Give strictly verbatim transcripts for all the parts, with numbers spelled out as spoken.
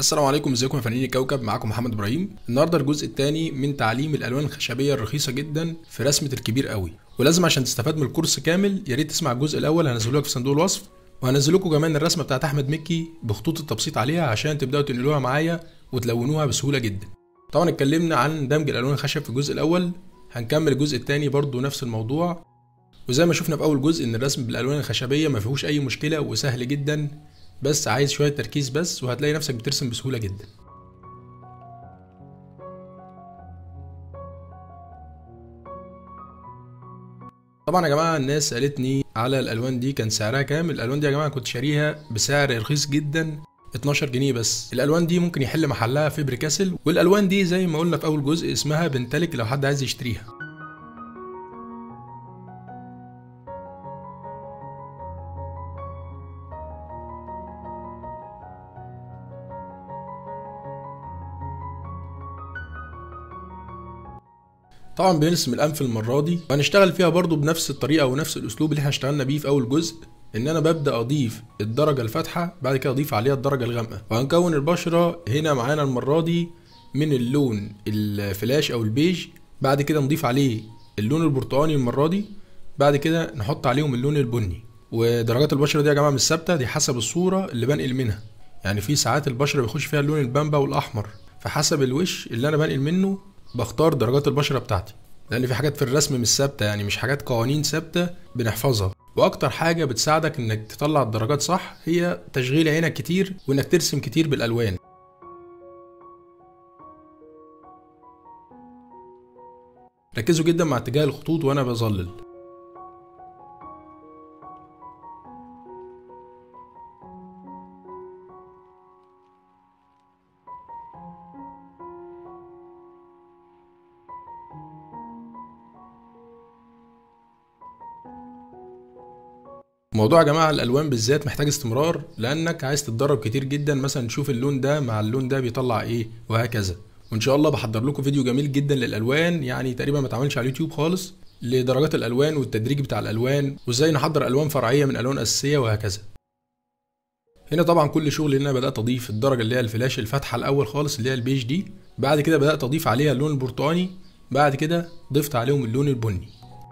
السلام عليكم، ازيكم يا فنانين الكوكب؟ معاكم محمد ابراهيم. النهارده الجزء الثاني من تعليم الالوان الخشبيه الرخيصه جدا في رسمه الكبير قوي. ولازم عشان تستفاد من الكورس كامل يا ريت تسمع الجزء الاول، هنزله لك في صندوق الوصف، وهنزل لكم كمان الرسمه بتاعت احمد مكي بخطوط التبسيط عليها عشان تبداوا تنقلوها معايا وتلونوها بسهوله جدا. طبعا اتكلمنا عن دمج الالوان الخشب في الجزء الاول، هنكمل الجزء الثاني برضو نفس الموضوع. وزي ما شفنا في اول جزء ان الرسم بالالوان الخشبيه ما فيهوش اي مشكله وسهل جدا، بس عايز شويه تركيز بس وهتلاقي نفسك بترسم بسهوله جدا. طبعا يا جماعه الناس سالتني على الالوان دي كان سعرها كام. الالوان دي يا جماعه كنت شاريها بسعر رخيص جدا، اتناشر جنيه بس. الالوان دي ممكن يحل محلها فيبر كاسل، والالوان دي زي ما قلنا في اول جزء اسمها بنتلك لو حد عايز يشتريها. طبعا بنرسم الانف المره دي وهنشتغل فيها برضو بنفس الطريقه ونفس الاسلوب اللي احنا اشتغلنا بيه في اول جزء، ان انا ببدا اضيف الدرجه الفاتحه بعد كده اضيف عليها الدرجه الغامقه، وهنكون البشره هنا معانا المره دي من اللون الفلاش او البيج، بعد كده نضيف عليه اللون البرتقاني المره دي، بعد كده نحط عليهم اللون البني. ودرجات البشره دي يا جماعه مش ثابته، دي حسب الصوره اللي بنقل منها. يعني في ساعات البشره بيخش فيها اللون البامبا والاحمر، فحسب الوش اللي انا بنقل منه بختار درجات البشره بتاعتي، لان في حاجات في الرسم مش ثابته، يعني مش حاجات قوانين ثابته بنحفظها. واكتر حاجه بتساعدك انك تطلع الدرجات صح هي تشغيل عينك كتير وانك ترسم كتير بالالوان. ركزوا جدا مع اتجاه الخطوط وانا بظلل. موضوع يا جماعه الالوان بالذات محتاج استمرار، لانك عايز تتدرب كتير جدا، مثلا تشوف اللون ده مع اللون ده بيطلع ايه وهكذا. وان شاء الله بحضر لكم فيديو جميل جدا للالوان، يعني تقريبا ما اتعملش على اليوتيوب خالص، لدرجات الالوان والتدريج بتاع الالوان وازاي نحضر الوان فرعيه من الوان اساسيه وهكذا. هنا طبعا كل شغل هنا بدات اضيف الدرجه اللي هي الفلاش الفاتحه الاول خالص اللي هي البيج دي، بعد كده بدات اضيف عليها اللون البرتقاني، بعد كده ضفت عليهم اللون البني.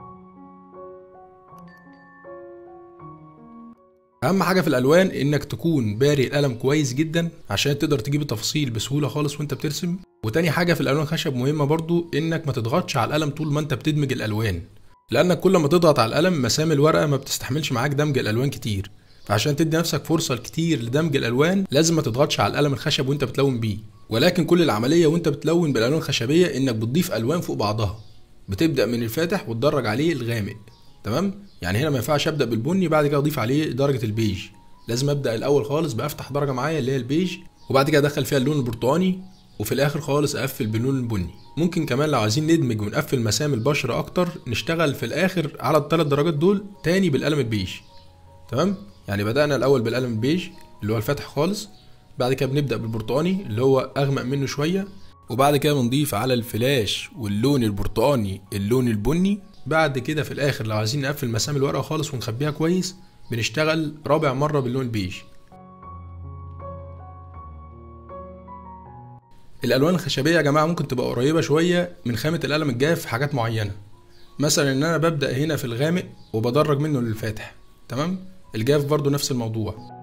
اهم حاجه في الالوان انك تكون باري القلم كويس جدا عشان تقدر تجيب التفاصيل بسهوله خالص وانت بترسم. وتاني حاجه في الالوان الخشب مهمه برضو انك ما تضغطش على القلم طول ما انت بتدمج الالوان، لانك كل ما تضغط على القلم مسام الورقه ما بتستحملش معاك دمج الالوان كتير، فعشان تدي نفسك فرصه كتير لدمج الالوان لازم ما تضغطش على القلم الخشب وانت بتلون بيه. ولكن كل العمليه وانت بتلون بالالوان الخشبيه انك بتضيف الوان فوق بعضها، بتبدا من الفاتح وتدرج عليه الغامق. تمام؟ يعني هنا ما ينفعش ابدا بالبني بعد كده اضيف عليه درجه البيج، لازم ابدا الاول خالص بافتح درجه معايا اللي هي البيج، وبعد كده ادخل فيها اللون البرتقاني، وفي الاخر خالص اقفل باللون البني. ممكن كمان لو عايزين ندمج ونقفل مسام البشره اكتر نشتغل في الاخر على الثلاث درجات دول تاني بالقلم البيج. تمام؟ يعني بدانا الاول بالقلم البيج اللي هو الفاتح خالص، بعد كده بنبدا بالبرتقاني اللي هو اغمق منه شويه، وبعد كده بنضيف على الفلاش واللون البرتقاني اللون البني. بعد كده في الاخر لو عايزين نقفل مسام الورقه خالص ونخبيها كويس بنشتغل رابع مره باللون البيج. الالوان الخشبيه يا جماعه ممكن تبقى قريبه شويه من خامه القلم الجاف في حاجات معينه، مثلا ان انا ببدا هنا في الغامق وبدرج منه للفاتح. تمام؟ الجاف برضو نفس الموضوع.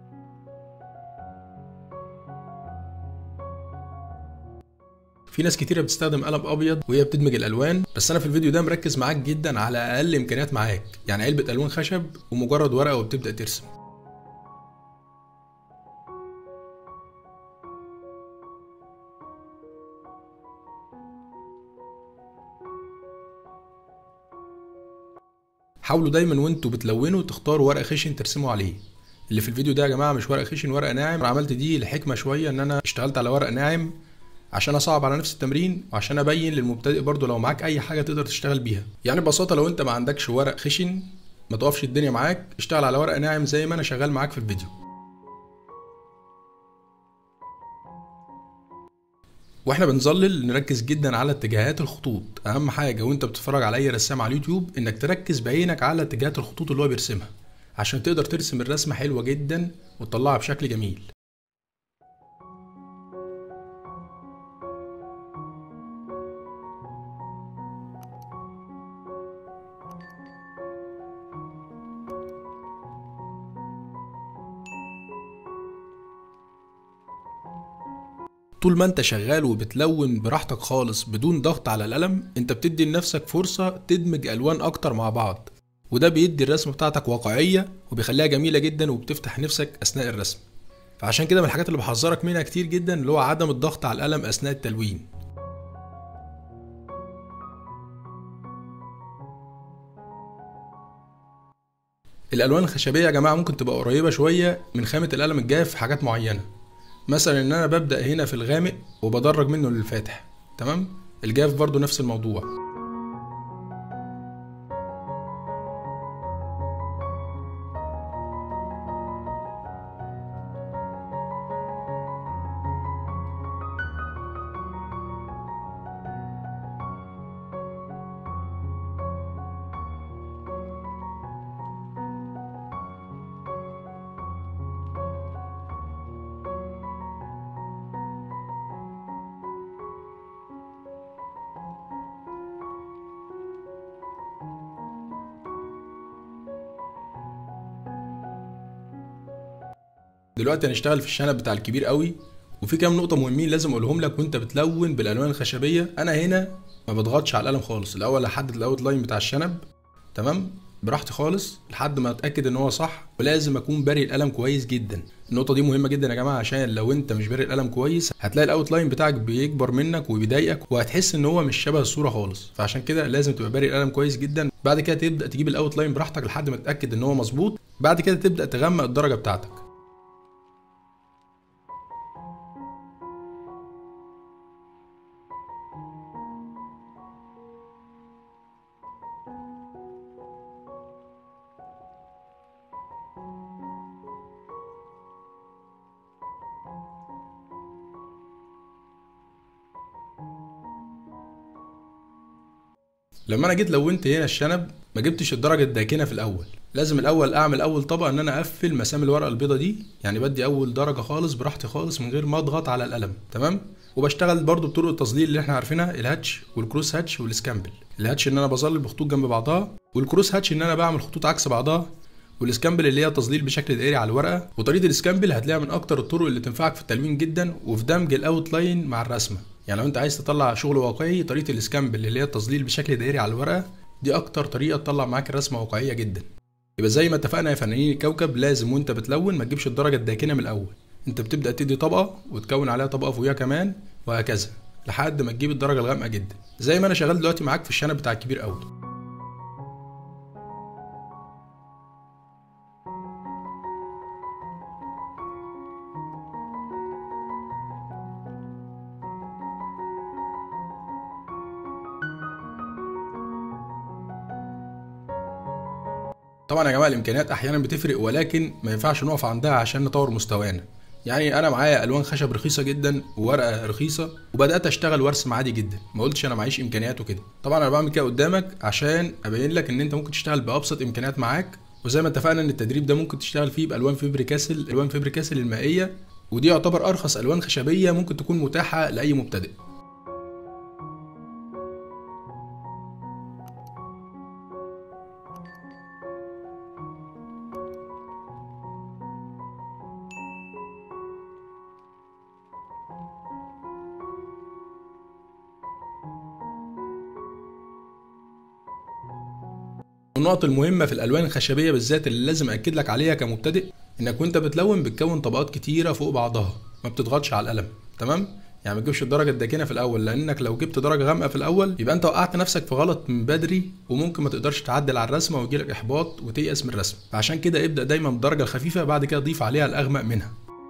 في ناس كتيرة بتستخدم قلم ابيض وهي بتدمج الالوان، بس انا في الفيديو ده مركز معاك جدا على اقل امكانيات معاك، يعني علبة الوان خشب ومجرد ورقة وبتبدأ ترسم. حاولوا دايما وانتوا بتلونوا تختاروا ورق خشن ترسموا عليه. اللي في الفيديو ده يا جماعة مش ورق خشن، ورق ناعم. انا عملت دي لحكمة شوية، ان انا اشتغلت على ورق ناعم عشان اصعب على نفس التمرين، وعشان ابين للمبتدئ برضو لو معاك اي حاجه تقدر تشتغل بيها. يعني ببساطه لو انت ما عندكش ورق خشن ما توقفش الدنيا معاك، اشتغل على ورق ناعم زي ما انا شغال معاك في الفيديو. واحنا بنظلل نركز جدا على اتجاهات الخطوط. اهم حاجه وانت بتتفرج على اي رسام على اليوتيوب انك تركز بعينك على اتجاهات الخطوط اللي هو بيرسمها عشان تقدر ترسم الرسمه حلوه جدا وتطلعها بشكل جميل. طول ما انت شغال وبتلون براحتك خالص بدون ضغط على القلم، انت بتدي لنفسك فرصة تدمج الوان اكتر مع بعض، وده بيدي الرسمة بتاعتك واقعية وبيخليها جميلة جدا وبتفتح نفسك اثناء الرسم. فعشان كده من الحاجات اللي بحذرك منها كتير جدا اللي هو عدم الضغط على القلم اثناء التلوين. الالوان الخشبيه يا جماعه ممكن تبقى قريبه شويه من خامه القلم الجاف في حاجات معينه، مثلا ان انا ببدا هنا في الغامق وبدرج منه للفاتح، تمام. الجاف برضو نفس الموضوع. دلوقتي هنشتغل في الشنب بتاع الكبير قوي، وفي كام نقطه مهمين لازم اقولهم لك وانت بتلون بالالوان الخشبيه. انا هنا ما بضغطش على القلم خالص، الاول احدد الاوت لاين بتاع الشنب، تمام، براحتي خالص لحد ما اتاكد ان هو صح، ولازم اكون باري القلم كويس جدا. النقطه دي مهمه جدا يا جماعه، عشان لو انت مش باري القلم كويس هتلاقي الاوت لاين بتاعك بيكبر منك وبيضايقك وهتحس ان هو مش شبه الصوره خالص. فعشان كده لازم تبقى باري القلم كويس جدا. بعد كده تبدا تجيب الاوت لاين براحتك لحد ما تتاكد ان هو مظبوط. بعد كده تبدا تغمق الدرجه بتاعتك. لما انا جيت لونت هنا الشنب ما جبتش الدرجه الداكنه في الاول، لازم الاول اعمل اول طبقه ان انا اقفل مسام الورقه البيضه دي، يعني بدي اول درجه خالص براحتي خالص من غير ما اضغط على القلم، تمام. وبشتغل برضو بطرق التظليل اللي احنا عارفينها، الهاتش والكروس هاتش والسكامبل. الهاتش ان انا بظلل بخطوط جنب بعضها، والكروس هاتش ان انا بعمل خطوط عكس بعضها، والسكامبل اللي هي تظليل بشكل دائري على الورقه. وطريقه السكامبل هتلاقيها من اكتر الطرق اللي تنفعك في التلوين جدا وفي دمج الاوت لاين مع الرسمه. يعني لو انت عايز تطلع شغل واقعي، طريقه السكامبل اللي هي التظليل بشكل دائري على الورقه دي اكتر طريقه تطلع معاك الرسمه واقعيه جدا. يبقى زي ما اتفقنا يا فنانين الكوكب، لازم وانت بتلون ما تجيبش الدرجه الداكنه من الاول، انت بتبدا تدي طبقه وتكون عليها طبقه فوقيها كمان، وهكذا لحد ما تجيب الدرجه الغامقه جدا، زي ما انا شغال دلوقتي معاك في الشنب بتاع الكبير قوي. طبعا يا جماعه الامكانيات احيانا بتفرق، ولكن ما ينفعش نقف عندها عشان نطور مستوانا. يعني انا معايا الوان خشب رخيصه جدا وورقه رخيصه، وبدات اشتغل وارسم عادي جدا، ما قلتش انا معيش امكانيات وكده. طبعا انا بعمل كده قدامك عشان ابين لك ان انت ممكن تشتغل بابسط امكانيات معاك. وزي ما اتفقنا ان التدريب ده ممكن تشتغل فيه بالوان فيبر كاسل، الوان فيبر كاسل المائيه، ودي يعتبر ارخص الوان خشبيه ممكن تكون متاحه لاي مبتدئ. النقط المهمة في الألوان الخشبية بالذات اللي لازم أكد لك عليها كمبتدئ، إنك وأنت بتلون بتكون طبقات كتيرة فوق بعضها، ما بتضغطش على القلم، تمام؟ يعني ما تجيبش الدرجة الداكنة في الأول، لأنك لو جبت درجة غامقة في الأول يبقى أنت وقعت نفسك في غلط من بدري، وممكن ما تقدرش تعدل على الرسمة ويجيلك إحباط وتيأس من الرسم. فعشان كده ابدأ دايما بالدرجة الخفيفة، بعد كده ضيف عليها الأغمق منها.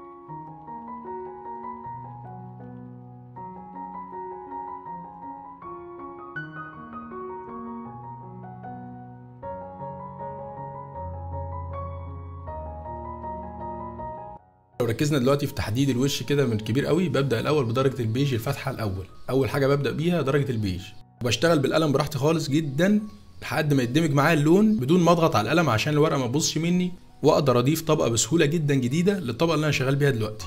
لو ركزنا دلوقتي في تحديد الوش كده من كبير قوي، ببدا الاول بدرجه البيج الفاتحه الاول، اول حاجه ببدا بيها درجه البيج، وبشتغل بالقلم براحتي خالص جدا لحد ما يندمج معايا اللون بدون ما اضغط على القلم عشان الورقه ما تبصش مني، واقدر اضيف طبقه بسهوله جدا جديده للطبقه اللي انا شغال بيها دلوقتي.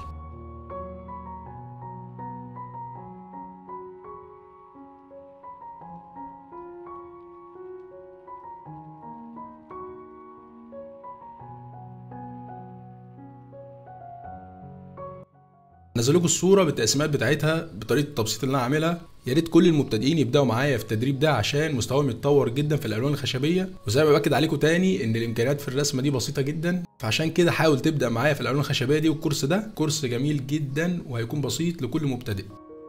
نزل لكم الصوره بالتقسيمات بتاعتها بطريقه التبسيط اللي انا عاملها. يا ريت كل المبتدئين يبداوا معايا في التدريب ده عشان مستواهم يتطور جدا في الالوان الخشبيه. وزي ما باكد عليكم تاني ان الامكانيات في الرسمه دي بسيطه جدا، فعشان كده حاول تبدا معايا في الالوان الخشبيه دي. والكورس ده كورس جميل جدا وهيكون بسيط لكل مبتدئ.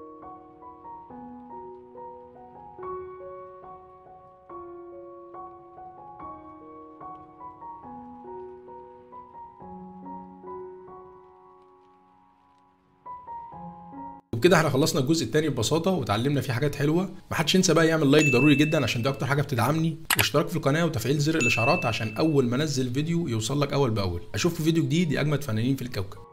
وبكده احنا خلصنا الجزء الثاني ببساطه وتعلمنا فيه حاجات حلوه. محدش ينسى بقى يعمل لايك ضروري جدا عشان ده اكتر حاجه بتدعمني، واشتراك في القناه وتفعيل زر الاشعارات عشان اول ما انزل فيديو يوصل لك اول باول. اشوفك في فيديو جديد يا اجمد فنانين في الكوكب.